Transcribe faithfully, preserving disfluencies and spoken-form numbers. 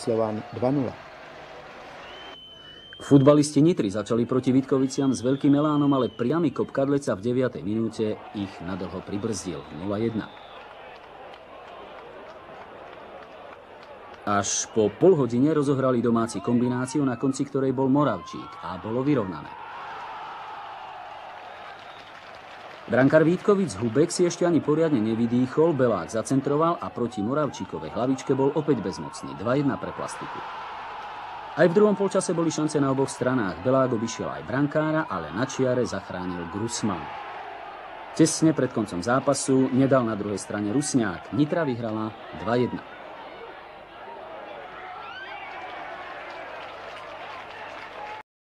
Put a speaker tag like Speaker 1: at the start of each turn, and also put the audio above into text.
Speaker 1: Slovan dva nula.
Speaker 2: Futbalisti Nitry začali proti Vítkoviciam s veľkým elánom, ale priamy kop Kadleca v deviatej minúte ich nadlho pribrzdil nula jedna. Až po pol hodine rozohrali domáci kombináciu, na konci ktorej bol Moravčík a bolo vyrovnané. Brankár Vítkovic Hubek si ešte ani poriadne nevydýchol, Belák zacentroval a proti Moravčíkovej hlavičke bol opäť bezmocný. dva jedna pre Plastiku. Aj v druhom polčase boli šance na oboch stranách. Belák obišiel aj brankára, ale na čiare zachránil Grusman. Tesne pred koncom zápasu nedal na druhej strane Rusňák. Nitra vyhrala dva jedna.